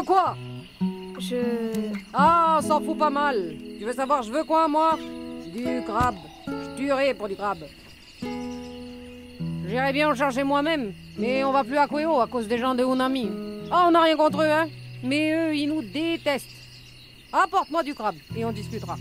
quoi? Ah, on s'en fout pas mal. Tu veux savoir, je veux quoi, moi? Du crabe. Je tuerai pour du crabe. J'irais bien le chercher moi-même, mais on va plus à Queo à cause des gens de Unami. Ah, on n'a rien contre eux, hein? Mais eux, ils nous détestent. Apporte-moi du crabe et on discutera.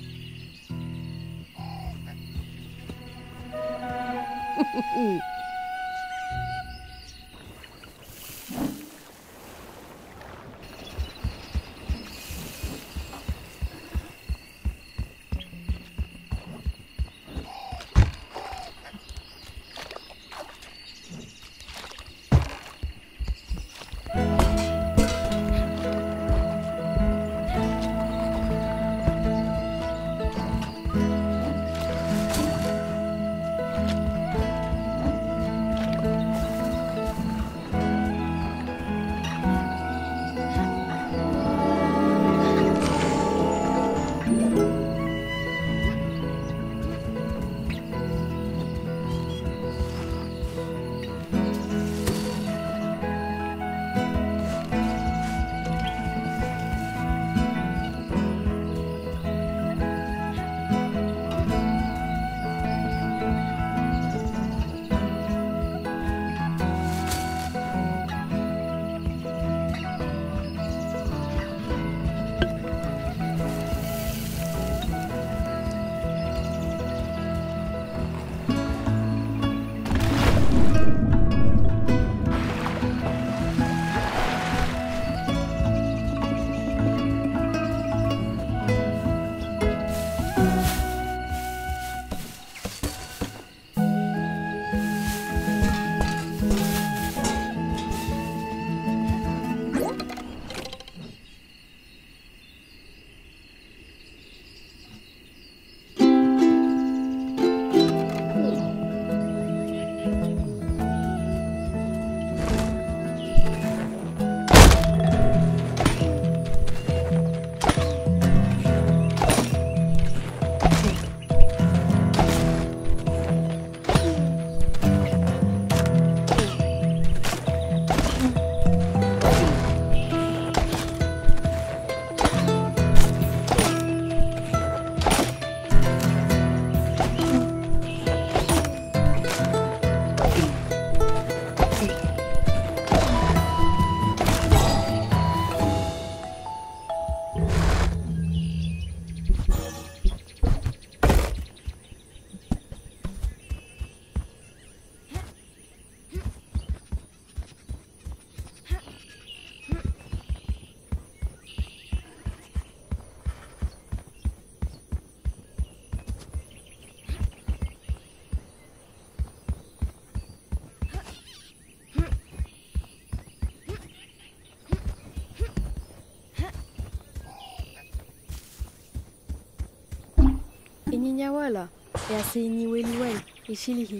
Ininyawala, e ase iniweliwel, e shilihi.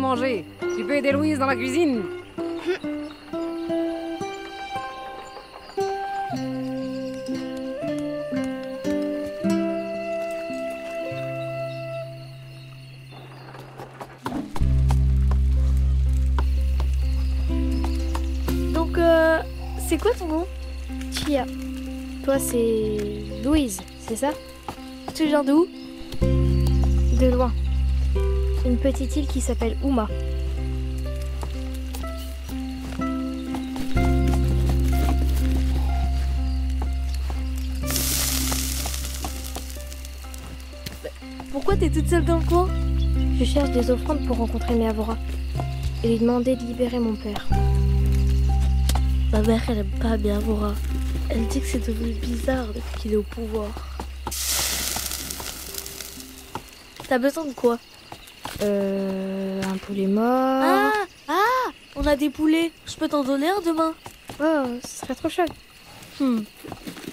manger. Tu peux aider Louise dans la cuisine. Donc, c'est quoi ton nom? Chia. Toi, c'est Louise, c'est ça? Tu viens d'où? De loin. Une petite île qui s'appelle Uma. Pourquoi t'es toute seule dans le coin? Je cherche des offrandes pour rencontrer Meavra et lui demander de libérer mon père. Ma mère, elle aime pas Meavra. Elle dit que c'est devenu bizarre depuis qu'il est au pouvoir. T'as besoin de quoi? Un poulet mort. On a des poulets. Je peux t'en donner un demain? Oh, ce serait trop chouette.